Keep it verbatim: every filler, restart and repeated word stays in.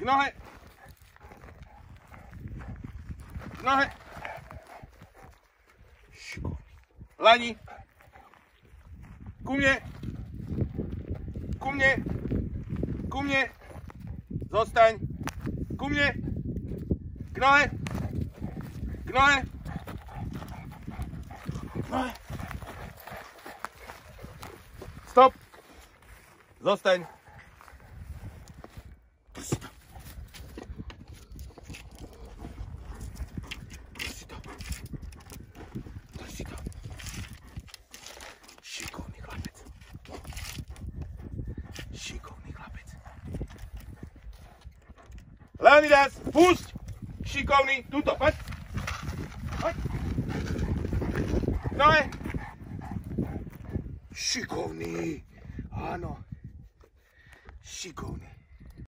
K nohe. K nohe. Lani. Ku mne. Ku mne. Ku mne. Zostaň. Ku mne. K nohe. K nohe. K nohe. Stop. Zostaň. Drž si to. Drž si to. Drž si to. Šikovný chlapec. Šikovný chlapec. Leonidas, pusť! Šikovný, tuto, poď. Poď. No je. Šikovný. Áno. Šikovný.